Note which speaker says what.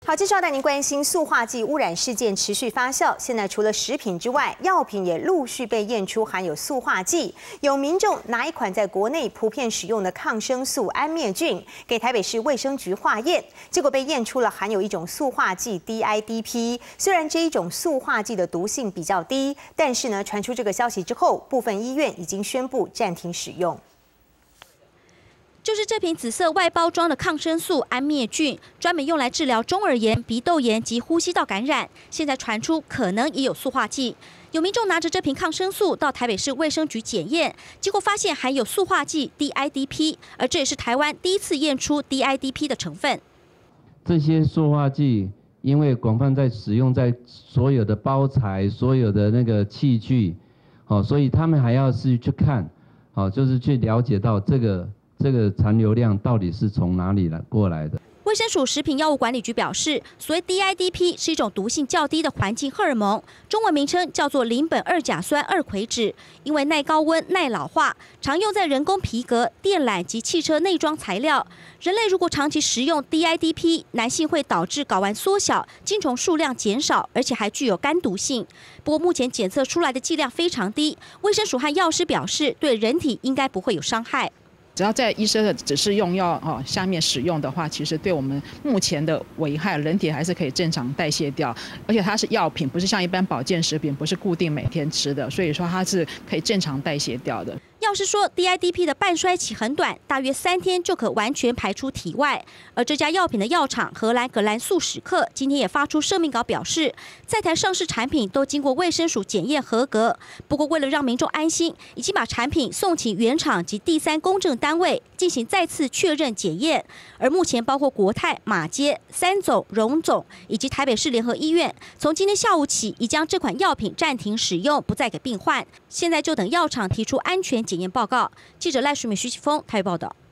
Speaker 1: 好，接着要带您关心塑化剂污染事件持续发酵。现在除了食品之外，药品也陆续被验出含有塑化剂。有民众拿一款在国内普遍使用的抗生素安灭菌给台北市卫生局化验，结果被验出了含有一种塑化剂 DIDP。虽然这一种塑化剂的毒性比较低，但是呢，传出这个消息之后，部分医院已经宣布暂停使用。
Speaker 2: 就是这瓶紫色外包装的抗生素安灭菌，专门用来治疗中耳炎、鼻窦炎及呼吸道感染。现在传出可能也有塑化剂，有民众拿着这瓶抗生素到台北市卫生局检验，结果发现含有塑化剂 DIDP， 而这也是台湾第一次验出 DIDP 的成分。
Speaker 3: 这些塑化剂因为广泛在使用在所有的包材、所有的那个器具，所以他们还要是去看，就是去了解到这个残留量到底是从哪里过来的？
Speaker 2: 卫生署食品药物管理局表示，所谓 DIDP 是一种毒性较低的环境荷尔蒙，中文名称叫做邻苯二甲酸二葵酯，因为耐高温、耐老化，常用在人工皮革、电缆及汽车内装材料。人类如果长期食用 DIDP， 男性会导致睾丸缩小、精虫数量减少，而且还具有肝毒性。不过目前检测出来的剂量非常低，卫生署和药师表示，对人体应该不会有伤害。
Speaker 4: 只要在医生的指示用药下面使用的话，其实对我们目前的危害，人体还是可以正常代谢掉。而且它是药品，不是像一般保健食品，不是固定每天吃的，所以说它是可以正常代谢掉的。
Speaker 2: 药师说 ，DIDP 的半衰期很短，大约3天就可完全排出体外。而这家药品的药厂荷兰格兰素史克今天也发出声明稿，表示在台上市产品都经过卫生署检验合格。不过，为了让民众安心，已经把产品送请原厂及第三公证单位进行再次确认检验。而目前包括国泰、马偕、三总、荣总以及台北市联合医院，从今天下午起已将这款药品暂停使用，不再给病患。现在就等药厂提出安全检验报告。记者赖淑美、徐启峰台北报道。